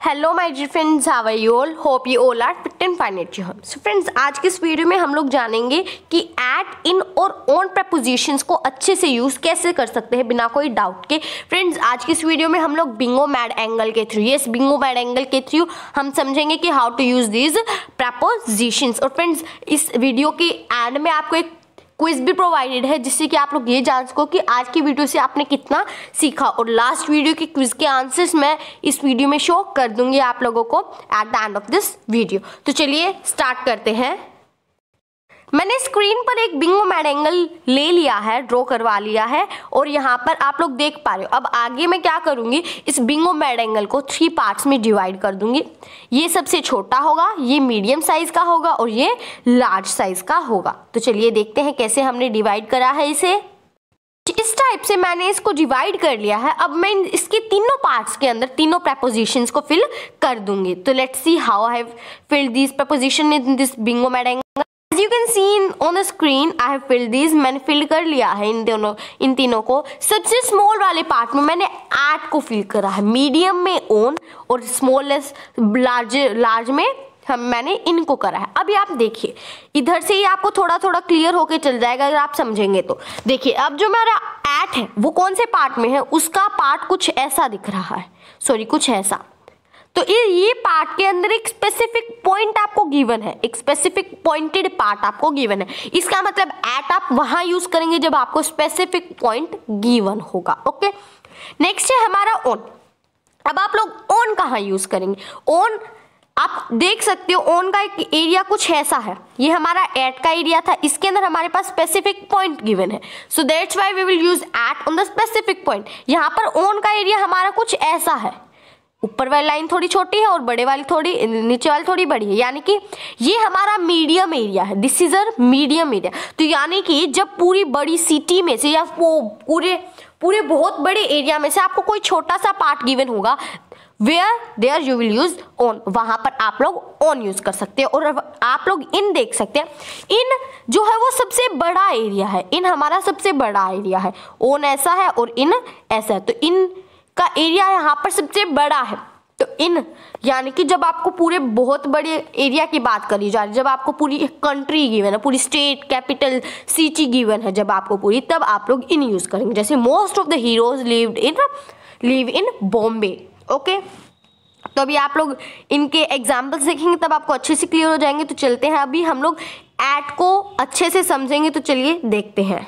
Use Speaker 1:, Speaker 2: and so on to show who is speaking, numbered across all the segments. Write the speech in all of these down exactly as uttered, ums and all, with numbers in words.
Speaker 1: Hello my dear friends, how are you all? Hope you all are fit and fine at your home. So friends, आज के इस video में हम लोग जानेंगे कि एट, इन और ऑन प्रपोजिशंस को अच्छे से यूज कैसे कर सकते हैं बिना कोई डाउट के। फ्रेंड्स, आज की इस वीडियो में हम लोग बिंगो मैड एंगल के through yes bingo mad angle के थ्रू हम समझेंगे कि how to use these prepositions. और फ्रेंड्स, इस वीडियो के एंड में आपको एक क्विज भी प्रोवाइडेड है जिससे कि आप लोग ये जान सको कि आज की वीडियो से आपने कितना सीखा। और लास्ट वीडियो के क्विज के आंसर्स मैं इस वीडियो में शो कर दूंगी आप लोगों को at the end of this video. तो चलिए स्टार्ट करते हैं। मैंने स्क्रीन पर एक बिंगो मैड एंगल ले लिया है, ड्रॉ करवा लिया है और यहाँ पर आप लोग देख पा रहे हो। अब आगे मैं क्या करूँगी, इस बिंगो मैड एंगल को थ्री पार्ट्स में डिवाइड कर दूंगी। ये सबसे छोटा होगा, ये मीडियम साइज का होगा और ये लार्ज साइज का होगा। तो चलिए देखते हैं कैसे हमने डिवाइड करा है इसे। इस टाइप से मैंने इसको डिवाइड कर लिया है। अब मैं इसके तीनों पार्ट्स के अंदर तीनों प्रपोजिशंस को फिल कर दूंगी। तो let's see how I have filled this preposition in this bingo mad angle. As you can see in on the screen, I have filled these. मैंने फिल कर लिया है इन दोनों इन तीनों को। सबसे स्मॉल वाले पार्ट में मैंने एट को फिल करा है, मीडियम में ऑन और स्मॉलेस्ट लार्ज लार्ज में हम मैंने इनको करा है। अभी आप देखिए, इधर से ही आपको थोड़ा थोड़ा क्लियर होके चल जाएगा अगर आप समझेंगे तो। देखिए, अब जो मेरा एट है वो कौन से पार्ट में है, उसका पार्ट कुछ ऐसा दिख रहा है, सॉरी कुछ ऐसा। तो ये पार्ट के अंदर एक स्पेसिफिक पॉइंट आपको गिवन है, एक स्पेसिफिक पॉइंटेड पार्ट आपको गिवन है। इसका मतलब एट आप वहां यूज करेंगे जब आपको स्पेसिफिक पॉइंट गिवन होगा। ओके, नेक्स्ट है हमारा ऑन। अब आप लोग ऑन कहाँ यूज करेंगे? ऑन आप देख सकते हो, ऑन का एक एरिया कुछ ऐसा है। ये हमारा एट का एरिया था, इसके अंदर हमारे पास स्पेसिफिक पॉइंट गिवन है। So that's why we will use at on the specific point. यहाँ पर ऑन का एरिया हमारा कुछ ऐसा है, ऊपर वाली लाइन थोड़ी छोटी है और बड़े वाली थोड़ी नीचे वाली थोड़ी बड़ी है, यानी कि ये हमारा मीडियम एरिया है। This is a medium area. तो यानी कि जब पूरी बड़ी सिटी में से या वो पूरे पूरे बहुत बड़े एरिया में से आपको कोई छोटा सा पार्ट गिवन होगा, where there you will use on, वहां पर आप लोग ऑन यूज कर सकते हैं। और आप लोग इन देख सकते हैं, इन जो है वो सबसे बड़ा एरिया है, इन हमारा सबसे बड़ा एरिया है। ऑन ऐसा है और इन ऐसा है, तो इन का एरिया यहाँ पर सबसे बड़ा है। तो इन यानी कि जब आपको पूरे बहुत बड़े एरिया की बात करी जा रही है, जब आपको पूरी कंट्री गिवन है, पूरी स्टेट कैपिटल सिटी गिवन है जब आपको पूरी, तब आप लोग इन यूज करेंगे। जैसे most of the heroes lived in live in Bombay. Okay, तो अभी आप लोग इनके एग्जाम्पल्स देखेंगे तब आपको अच्छे से क्लियर हो जाएंगे। तो चलते हैं, अभी हम लोग एट को अच्छे से समझेंगे। तो चलिए देखते हैं।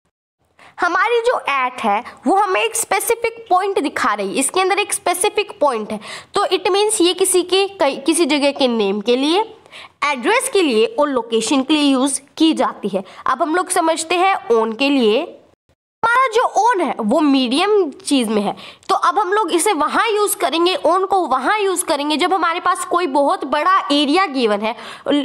Speaker 1: हमारी जो एट है वो हमें एक स्पेसिफिक पॉइंट दिखा रही है, इसके अंदर एक स्पेसिफिक पॉइंट है। तो इट मीन्स ये किसी के किसी जगह के नेम के लिए, एड्रेस के लिए और लोकेशन के लिए यूज की जाती है। अब हम लोग समझते हैं ऑन के लिए। हमारा जो ऑन है वो मीडियम चीज में है, तो अब हम लोग इसे वहां यूज करेंगे, ऑन को वहां यूज करेंगे जब हमारे पास कोई बहुत बड़ा एरिया गिवन है,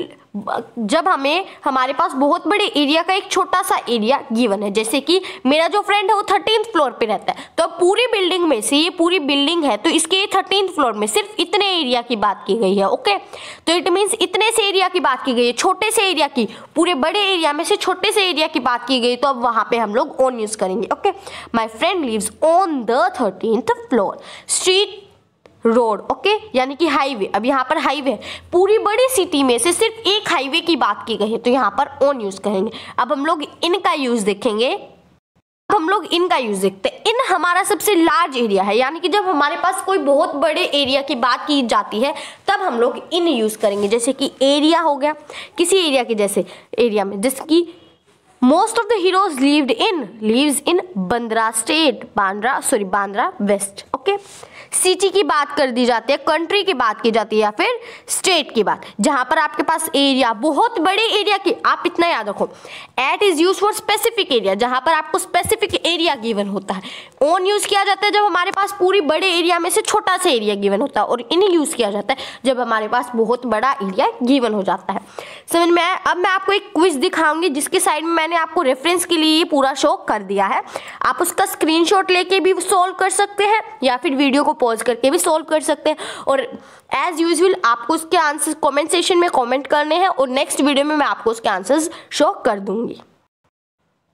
Speaker 1: जब हमें हमारे पास बहुत बड़े एरिया का एक छोटा सा एरिया गिवन है। जैसे कि मेरा जो फ्रेंड है वो थर्टीन्थ फ्लोर पे रहता है, तो अब पूरी बिल्डिंग में से, ये पूरी बिल्डिंग है तो इसके थर्टीन्थ फ्लोर में सिर्फ इतने एरिया की बात की गई है। ओके, तो इट मीन्स इतने से एरिया की बात की गई है, छोटे से एरिया की, पूरे बड़े एरिया में से छोटे से एरिया की बात की गई, तो अब वहां पे हम लोग ऑन यूज करेंगे। Okay, my friend lives on the thirteenth floor, street road. Okay, यानी कि हाईवे। अब यहाँ पर हाईवे है, पूरी बड़ी सिटी में से सिर्फ एक हाईवे की बात की गई है, तो यहाँ पर ऑन यूज करेंगे। अब हम लोग इनका यूज देखेंगे। अब हम लोग इनका यूज देखते हैं। इन हमारा सबसे लार्ज एरिया है, यानी कि जब हमारे पास कोई बहुत बड़े एरिया की बात की जाती है तब हम लोग इन यूज करेंगे। जैसे कि एरिया हो गया, किसी एरिया के जैसे एरिया में, जैसे कि most of the heroes lived in lives in Bandra state, Bandra sorry Bandra west. Okay, city की बात कर दी जाती है, कंट्री की बात की जाती है या फिर स्टेट की बात, जहां पर आपके पास एरिया बहुत बड़े एरिया की, आप इतना याद रखो, at is use for specific area, जहां पर आपको स्पेसिफिक एरिया गिवन होता है। ऑन यूज किया जाता है जब हमारे पास पूरी बड़े एरिया में से छोटा सा एरिया गिवन होता है, और इन यूज किया जाता है जब हमारे पास बहुत बड़ा एरिया गिवन हो जाता है। समझ में आया? अब मैं आपको एक क्विज दिखाऊंगी जिसके साइड में मैंने आपको रेफरेंस के लिए ये पूरा शो कर दिया है। आप उसका स्क्रीनशॉट लेके भी सोल्व कर सकते हैं या फिर वीडियो को पॉज करके भी सोल्व कर सकते हैं, और एज यूजुअल आपको उसके आंसर्स कमेंट सेक्शन में कमेंट करने हैं और नेक्स्ट वीडियो में मैं आपको उसके आंसर्स शो कर दूंगी।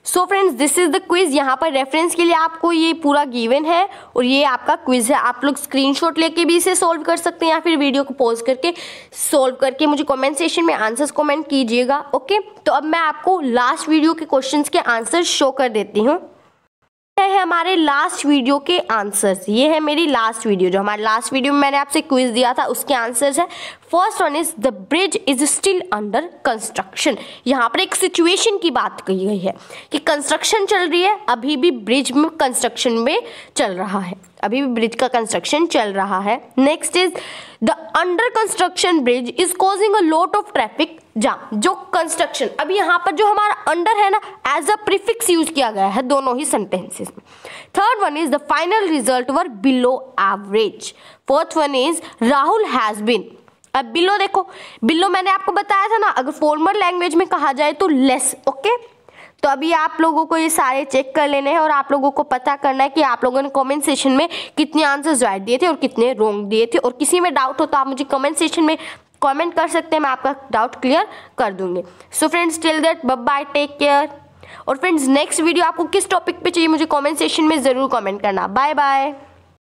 Speaker 1: So friends this is the quiz. यहाँ पर रेफरेंस के लिए आपको ये पूरा गिवन है और ये आपका क्विज है। आप लोग स्क्रीनशॉट लेके भी इसे सॉल्व कर सकते हैं या फिर वीडियो को पॉज करके सॉल्व करके मुझे कमेंट सेक्शन में आंसर्स कमेंट कीजिएगा। ओके, तो अब मैं आपको लास्ट वीडियो के क्वेश्चंस के आंसर शो कर देती हूँ। ये है हमारे लास्ट वीडियो के आंसर्स। ये है मेरी लास्ट वीडियो, जो हमारे लास्ट वीडियो में मैंने आपसे क्विज दिया था उसके आंसर्स है। First one is the bridge is still under construction. यहाँ पर एक सिचुएशन की बात कही गई है कि कंस्ट्रक्शन चल रही है, अभी भी ब्रिज में कंस्ट्रक्शन में चल रहा है, अभी भी ब्रिज का कंस्ट्रक्शन चल रहा है। Next is the under construction bridge is causing a lot of traffic jam. जो कंस्ट्रक्शन, अभी यहाँ पर जो हमारा अंडर है ना, एज अ प्रीफिक्स यूज किया गया है दोनों ही सेंटेंसेस में। Third one is the final result were below average. Fourth one is Rahul has been. अब बिलो देखो, बिलो मैंने आपको बताया था ना, अगर फॉर्मल लैंग्वेज में कहा जाए तो लेस। ओके, तो अभी आप लोगों को ये सारे चेक कर लेने हैं और आप लोगों को पता करना है कि आप लोगों ने कमेंट सेक्शन में कितने आंसर्स राइट दिए थे और कितने रॉन्ग दिए थे। और किसी में डाउट हो तो आप मुझे कमेंट सेक्शन में कमेंट कर सकते हैं, मैं आपका डाउट क्लियर कर दूंगी। So friends till that bye bye, take care. और फ्रेंड्स नेक्स्ट वीडियो आपको किस टॉपिक पे चाहिए मुझे कमेंट सेक्शन में ज़रूर कमेंट करना। Bye bye.